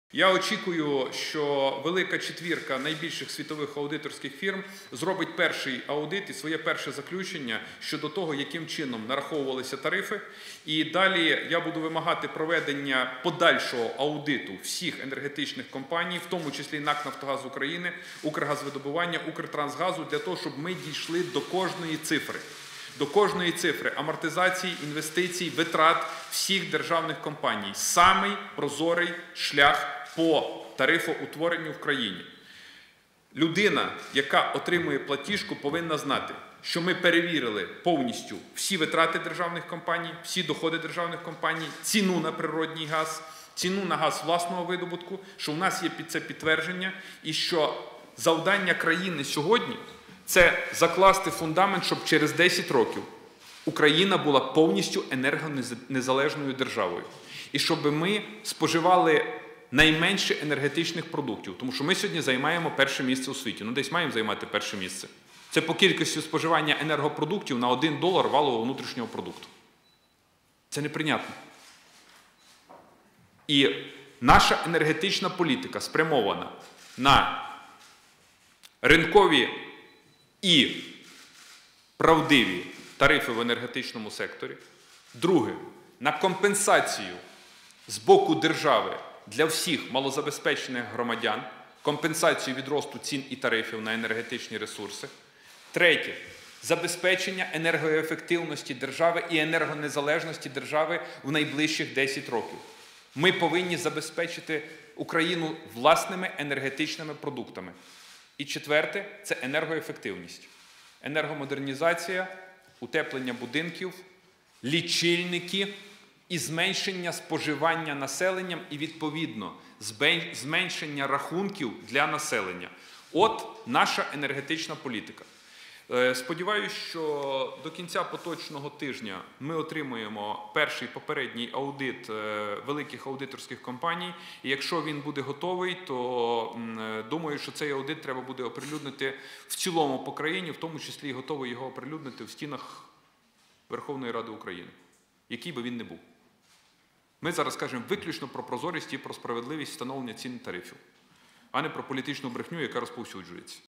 Я очікую, що велика четвірка найбільших світових аудиторських фірм зробить перший аудит і своє перше заключення щодо того, яким чином нараховувалися тарифи. І далі я буду вимагати проведення подальшого аудиту всіх енергетичних компаній, в тому числі НАК «Нафтогаз України», «Укргазвидобування», «Укртрансгазу», для того, щоб ми дійшли до кожної цифри. До кожної цифри амортизації, інвестицій, витрат всіх державних компаній. Самий прозорий шлях по тарифоутворенню в країні. Людина, яка отримує платіжку, повинна знати, що ми перевірили повністю всі витрати державних компаній, всі доходи державних компаній, ціну на природній газ, ціну на газ власного видобутку, що у нас є під це підтвердження і що завдання країни сьогодні – це закласти фундамент, щоб через 10 років Україна була повністю енергонезалежною державою. І щоб ми споживали найменше енергетичних продуктів. Тому що ми сьогодні займаємо перше місце у світі. Ну, десь маємо займати перше місце. Це по кількості споживання енергопродуктів на $1 валового внутрішнього продукту. Це неприйнятно. І наша енергетична політика спрямована на ринкові і правдиві тарифи в енергетичному секторі. Друге, на компенсацію з боку держави для всіх малозабезпечених громадян, компенсацію від росту цін і тарифів на енергетичні ресурси. Третє, забезпечення енергоефективності держави і енергонезалежності держави в найближчих 10 років. Ми повинні забезпечити Україну власними енергетичними продуктами. І четверте – це енергоефективність. Енергомодернізація, утеплення будинків, лічильники і зменшення споживання населенням і, відповідно, зменшення рахунків для населення. От наша енергетична політика. Сподіваюсь, що до кінця поточного тижня ми отримуємо перший попередній аудит великих аудиторських компаній. І якщо він буде готовий, то думаю, що цей аудит треба буде оприлюднити в цілому по країні, в тому числі і готовий його оприлюднити в стінах Верховної Ради України, який би він не був. Ми зараз кажемо виключно про прозорість і про справедливість встановлення цін і тарифів, а не про політичну брехню, яка розповсюджується.